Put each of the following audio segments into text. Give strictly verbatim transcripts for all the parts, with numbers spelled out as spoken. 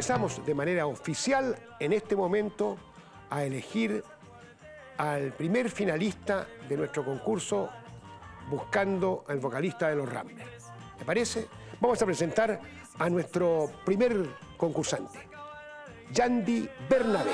empezamos de manera oficial en este momento a elegir al primer finalista de nuestro concurso buscando al vocalista de los Ramblers. ¿Te parece? Vamos a presentar a nuestro primer concursante, Yandy Bernabé.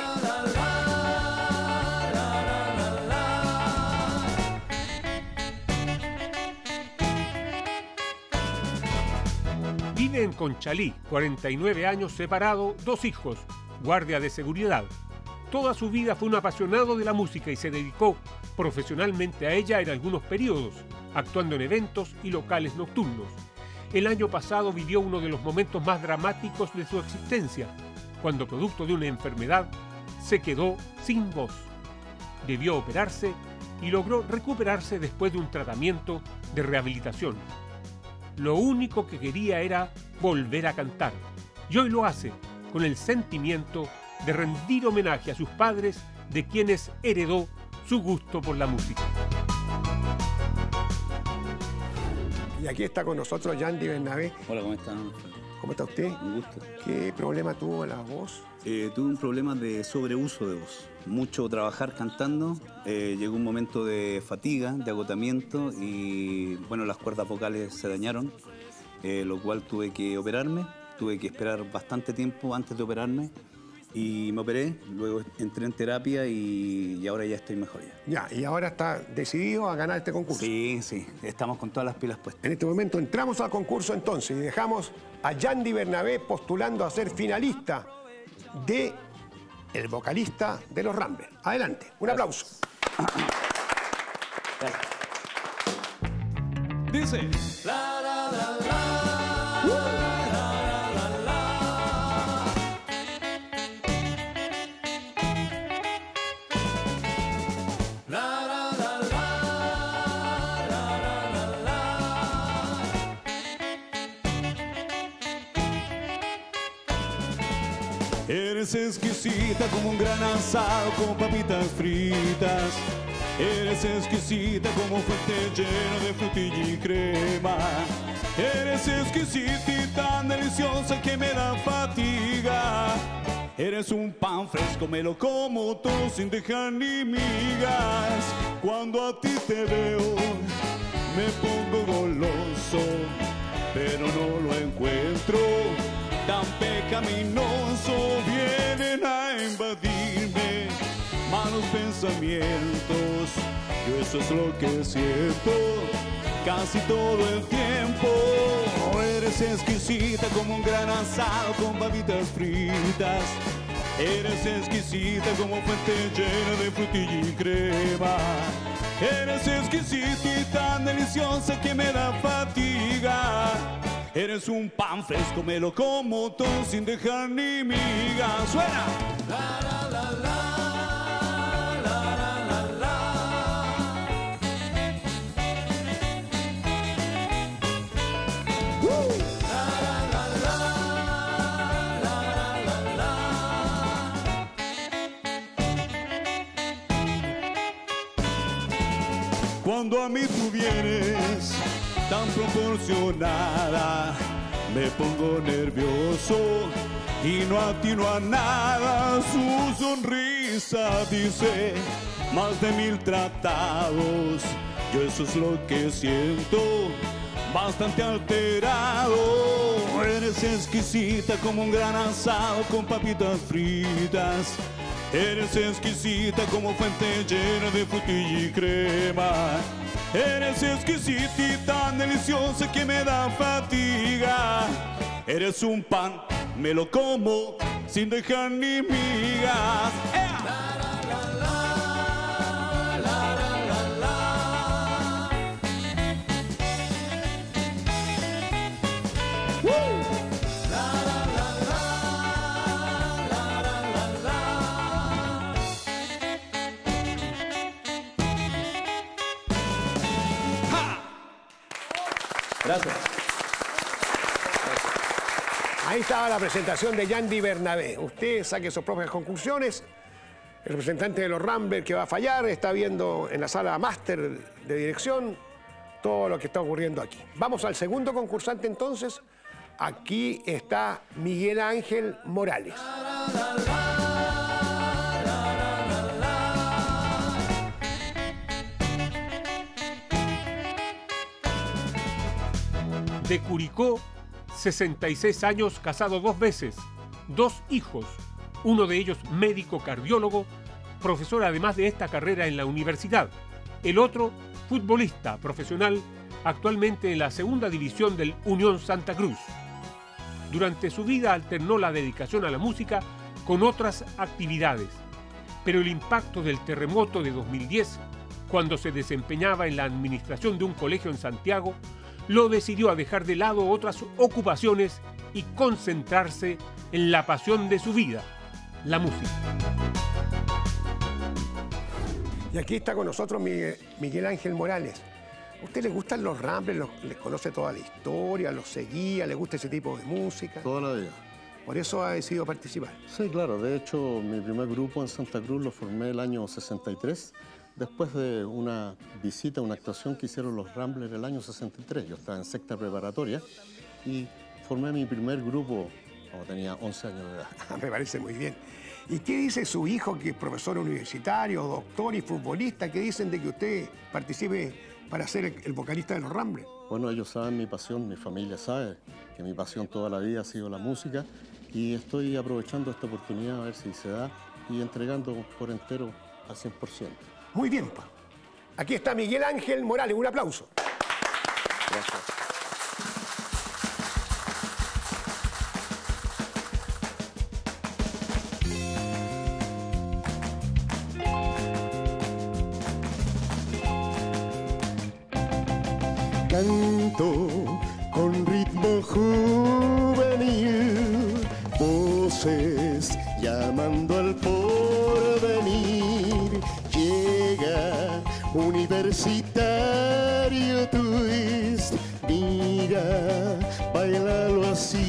Vive en Conchalí, cuarenta y nueve años, separado, dos hijos, guardia de seguridad. Toda su vida fue un apasionado de la música y se dedicó profesionalmente a ella en algunos periodos, actuando en eventos y locales nocturnos. El año pasado vivió uno de los momentos más dramáticos de su existencia, cuando producto de una enfermedad se quedó sin voz. Debió operarse y logró recuperarse después de un tratamiento de rehabilitación. Lo único que quería era volver a cantar, y hoy lo hace con el sentimiento de rendir homenaje a sus padres, de quienes heredó su gusto por la música. Y aquí está con nosotros Yandy Bernabé. Hola, ¿cómo están? ¿Cómo está usted? Un gusto. ¿Qué problema tuvo la voz? Eh, tuve un problema de sobreuso de voz. Mucho trabajar cantando. Eh, llegó un momento de fatiga, de agotamiento y, bueno, las cuerdas vocales se dañaron, eh, lo cual tuve que operarme. Tuve que esperar bastante tiempo antes de operarme y me operé. Luego entré en terapia y, y ahora ya estoy mejor ya. Ya, y ahora está decidido a ganar este concurso. Sí, sí, estamos con todas las pilas puestas. En este momento entramos al concurso entonces y dejamos a Yandy Bernabé postulando a ser finalista de el vocalista de los Ramblers. Adelante, un aplauso. Dice. La, la, la, la, uh. la, la, la, la. La, la, la, la, la, la, la, la. Eres exquisita como un gran asado con papitas fritas. Eres exquisita como un fuente lleno de frutilla y crema. Eres exquisita y tan deliciosa que me da fatiga. Eres un pan fresco, me lo como todo sin dejar ni migas. Cuando a ti te veo, me pongo goloso, pero no lo encuentro tan pecaminoso. Vienen a invadirme malos pensamientos, yo eso es lo que siento casi todo el tiempo. Eres exquisita como un gran asado con papitas fritas. Eres exquisita como fuente llena de frutilla y crema. Eres exquisita y tan deliciosa que me da fatiga. Eres un pan fresco, me lo como todo sin dejar ni migas. ¡Suena! La, la, la, la. Cuando a mí tú vienes tan proporcionada, me pongo nervioso y no atino a nada. Su sonrisa dice más de mil tratados. Yo eso es lo que siento, bastante alterado. Eres exquisita como un gran asado con papitas fritas. Eres exquisita como fuente llena de frutilla y crema. Eres exquisita y tan deliciosa que me da fatiga. Eres un pan, me lo como sin dejar ni migas. ¡Ea! Gracias. Ahí estaba la presentación de Yandy Bernabé. Usted saque sus propias conclusiones. El representante de los Ramblers que va a fallar está viendo en la sala máster de dirección todo lo que está ocurriendo aquí. Vamos al segundo concursante entonces Aquí está Miguel Ángel Morales. De Curicó, sesenta y seis años, casado dos veces, dos hijos, uno de ellos médico cardiólogo, profesor además de esta carrera en la universidad, el otro futbolista profesional, actualmente en la segunda división del Unión Santa Cruz. Durante su vida alternó la dedicación a la música con otras actividades, pero el impacto del terremoto de dos mil diez, cuando se desempeñaba en la administración de un colegio en Santiago, lo decidió a dejar de lado otras ocupaciones y concentrarse en la pasión de su vida, la música. Y aquí está con nosotros Miguel, Miguel Ángel Morales. ¿A usted le gustan los Ramblers? Los, ¿Les conoce toda la historia? ¿Los seguía? ¿Le gusta ese tipo de música? Toda la vida. Por eso ha decidido participar. Sí, claro. De hecho, mi primer grupo en Santa Cruz lo formé el año sesenta y tres, después de una visita, una actuación que hicieron los Ramblers el año sesenta y tres. Yo estaba en sexta preparatoria y formé mi primer grupo cuando tenía once años de edad. Me parece muy bien. ¿Y qué dice su hijo, que es profesor universitario, doctor y futbolista? ¿Qué dicen de que usted participe para ser el, el vocalista de los Ramblers? Bueno, ellos saben mi pasión, mi familia sabe que mi pasión toda la vida ha sido la música y estoy aprovechando esta oportunidad a ver si se da y entregando por entero al cien por ciento. Muy bien, pa. Aquí está Miguel Ángel Morales. Un aplauso. Gracias. Canto con ritmo juvenil, voces llamando al porvenir. Llega Universitario Twist, mira, bailalo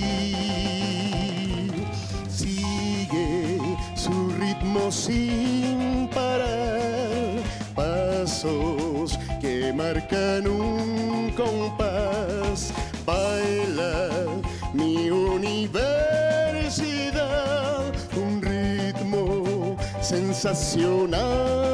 así. Sigue su ritmo sin parar, pasos que marcan un compás. Baila mi universidad, un ritmo sensacional.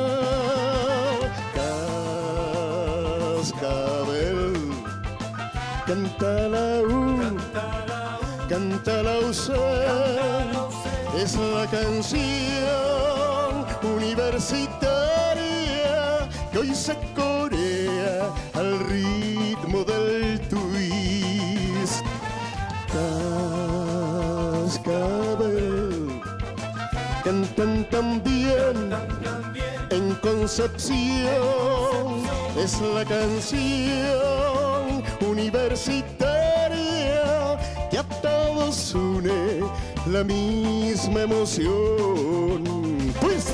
Cascabel, canta la U, canta la U C, es la canción universitaria que hoy se corea al ritmo del twist. Cascabel, cantan también en Concepción, es la canción universitaria que a todos une la misma emoción. Twist.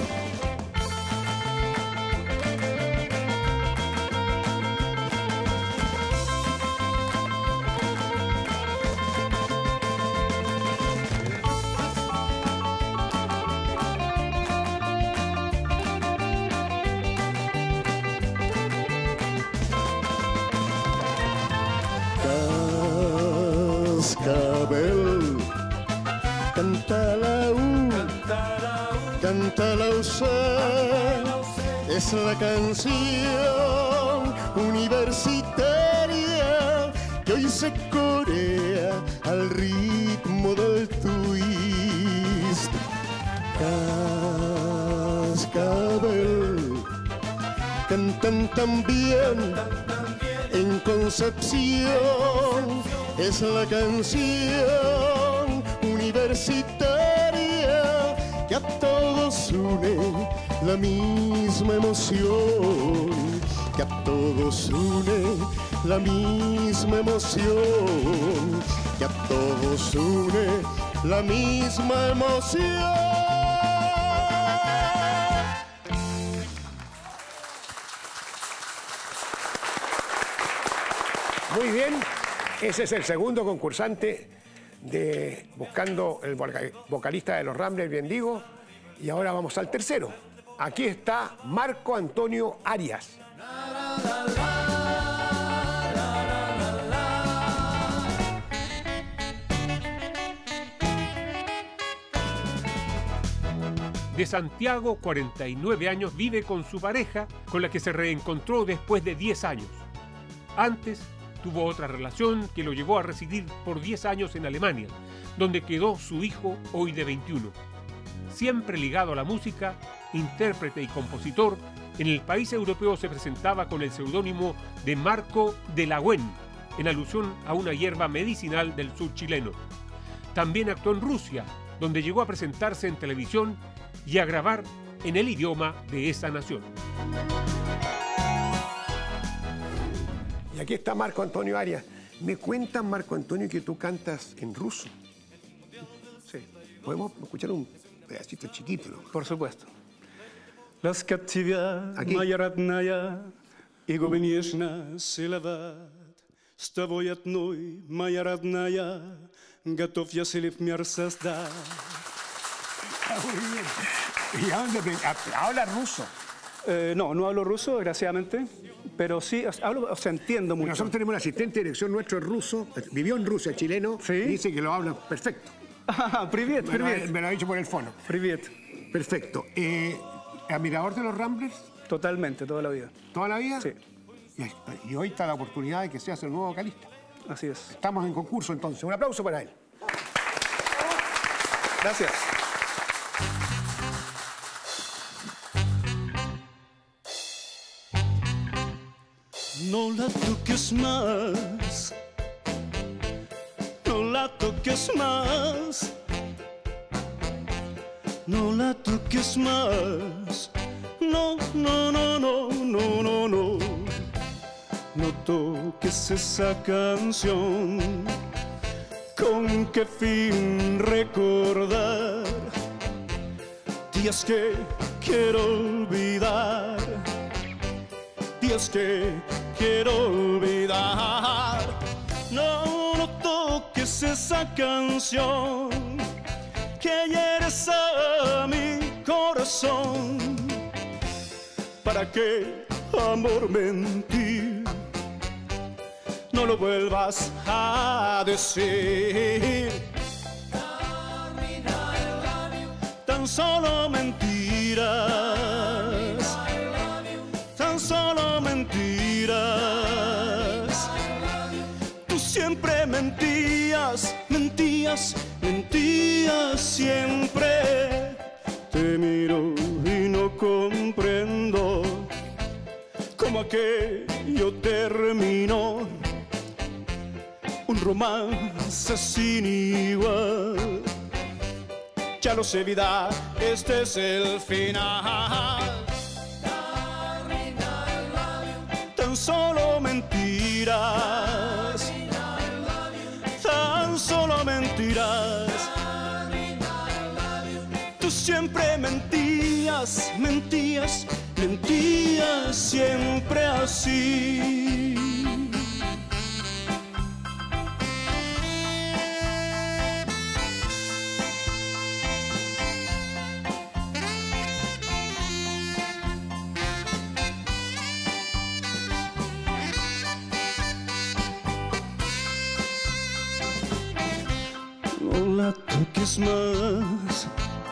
Cascabel, canta la U, canta la U C, es la canción universitaria que hoy se corea al ritmo del twist. Cascabel, cantan también en Concepción, es la canción universitaria que a todos une la misma emoción, que a todos une la misma emoción, que a todos une la misma emoción. Muy bien, ese es el segundo concursante de Buscando el vocalista de los Ramblers, bien digo. Y ahora vamos al tercero. Aquí está Marco Antonio Arias. De Santiago, cuarenta y nueve años, vive con su pareja, con la que se reencontró después de diez años. Antes, tuvo otra relación que lo llevó a residir por diez años en Alemania, donde quedó su hijo, hoy de veintiuno. Siempre ligado a la música, intérprete y compositor, en el país europeo se presentaba con el seudónimo de Marco de la Guen, en alusión a una hierba medicinal del sur chileno. También actuó en Rusia, donde llegó a presentarse en televisión y a grabar en el idioma de esa nación. Y aquí está Marco Antonio Arias. Me cuentan, Marco Antonio, que tú cantas en ruso. Sí. ¿Podemos escuchar un pedacito chiquito, ¿no? Por supuesto. Ласка тебя, Aquí. моя родная, и губы нежно целовать. С тобой одной, моя родная, готов я слив мир создать. Muy bien. ¿Y a dónde te- a- habla ruso? Eh, no, no hablo ruso, desgraciadamente, pero sí, hablo, o sea, entiendo mucho. Nosotros tenemos un asistente de dirección nuestro es ruso, vivió en Rusia, chileno, Sí. y dice que lo habla perfecto. Ah, привет, Me lo, ha- привет. me lo ha dicho por el fono. Привет. Perfecto. Eh, ¿Admirador de los Ramblers Totalmente, toda la vida. toda la vida? Sí, Y, y hoy está la oportunidad de que seas el nuevo vocalista. así es. Estamos en concurso entonces. Un aplauso para él. Gracias. No la toques más, no la toques más, no la toques más, no, no, no, no, no, no, no, no toques esa canción, con qué fin recordar días que quiero olvidar. Días que quiero olvidar. No, no toques esa canción que hieres a mi corazón. ¿Para qué, amor, mentir? No lo vuelvas a decir. Tan solo mentiras. Tan solo mentiras. Tú siempre mentías, mentías, mentías siempre. Te miro y no comprendo cómo aquello terminó. Un romance sin igual. Ya lo sé, vida, este es el final. Tan solo mentiras, tan solo mentiras. Tú siempre mentías, mentías, mentías siempre así. No la toques más,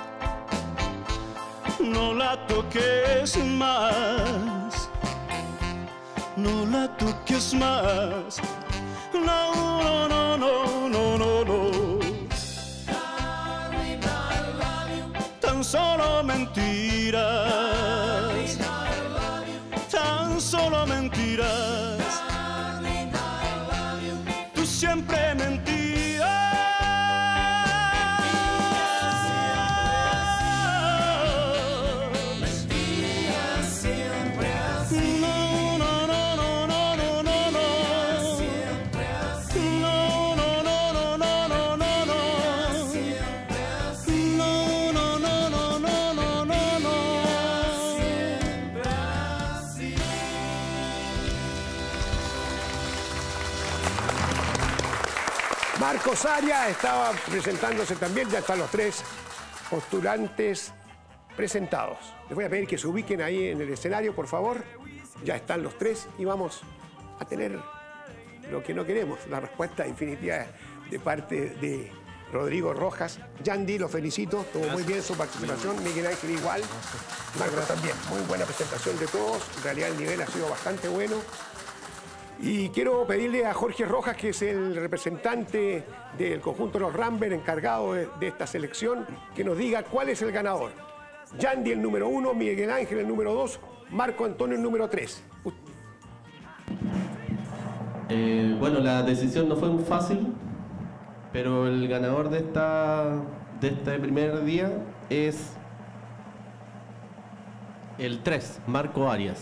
no la toques más, no la toques más, no, no, no, no, no, no, no. Tan solo mentiras, tan solo mentiras. Tú siempre mentías. Marcos Arias estaba presentándose también, ya están los tres postulantes presentados. Les voy a pedir que se ubiquen ahí en el escenario, por favor. Ya están los tres y vamos a tener lo que no queremos, la respuesta definitiva de parte de Rodrigo Rojas. Yandy, lo felicito, estuvo muy bien su participación. Miguel Ángel igual. Marcos también. Muy buena presentación de todos. En realidad el nivel ha sido bastante bueno. Y quiero pedirle a Jorge Rojas, que es el representante del conjunto de los Ramblers, encargado de, de esta selección, que nos diga cuál es el ganador. Yandy el número uno, Miguel Ángel el número dos, Marco Antonio el número tres. Eh, bueno, la decisión no fue muy fácil, pero el ganador de, esta, de este primer día es el tres, Marco Arias.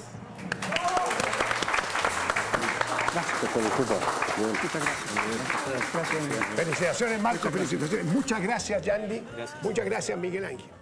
Gracias. Muchas gracias. Felicitaciones, Marco. Felicitaciones. Muchas gracias, Yandy. Muchas gracias, Miguel Ángel.